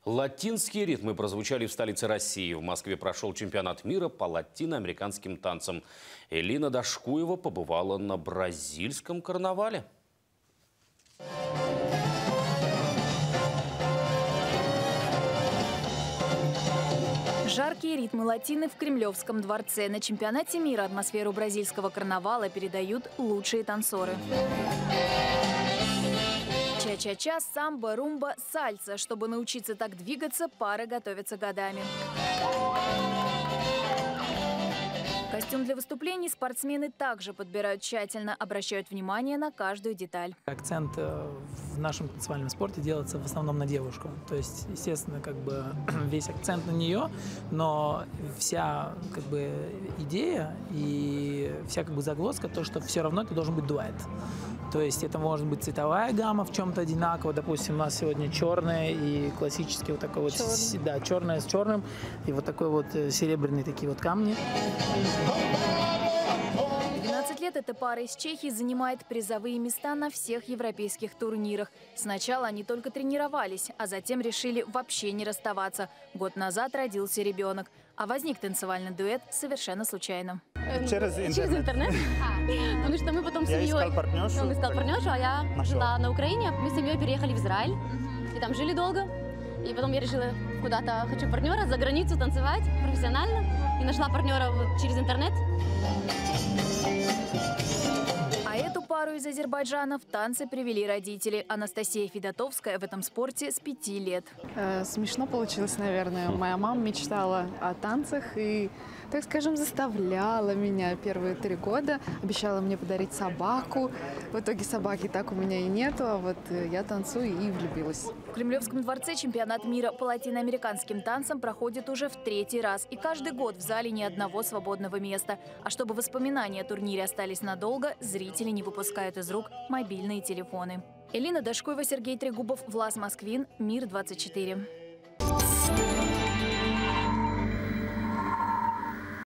Латинские ритмы прозвучали в столице России. В Москве прошел чемпионат мира по латиноамериканским танцам. Элина Дашкуева побывала на бразильском карнавале. Жаркие ритмы латины в Кремлевском дворце. На чемпионате мира атмосферу бразильского карнавала передают лучшие танцоры. Ча-ча-ча, самбо, румба, сальса. Чтобы научиться так двигаться, пары готовятся годами. Костюм для выступлений спортсмены также подбирают тщательно, обращают внимание на каждую деталь. Акцент в нашем танцевальном спорте делается в основном на девушку. То есть, естественно, весь акцент на нее, но вся идея и вся загвоздка, то, что все равно это должен быть дуэт. То есть это может быть цветовая гамма в чем-то одинаково. Допустим, у нас сегодня черное и классический черное с черным и вот такой вот серебряный такие вот камни. 12 лет эта пара из Чехии занимает призовые места на всех европейских турнирах. Сначала они только тренировались, а затем решили вообще не расставаться. Год назад родился ребенок. А возник танцевальный дуэт совершенно случайно. Через интернет. Потому что мы потом с семьей... Он искал партнершу, а я жила на Украине. Мы с семьей переехали в Израиль. И там жили долго. И потом я решила, куда-то хочу партнера, за границу танцевать профессионально. И нашла партнера через интернет. А эту пару из Азербайджана в танцы привели родители. Анастасия Федотовская в этом спорте с 5 лет. Смешно получилось, наверное. Моя мама мечтала о танцах и, так скажем, заставляла меня первые 3 года. Обещала мне подарить собаку. В итоге собаки так у меня и нету, а вот я танцую и влюбилась. В Кремлевском дворце чемпионат мира по латиноамериканским танцам проходит уже в 3-й раз. И каждый год в зале ни одного свободного места. А чтобы воспоминания о турнире остались надолго, зрители не выпускают из рук мобильные телефоны. Элина Дашкуева, Сергей Трегубов, Влас Москвин, Мир 24.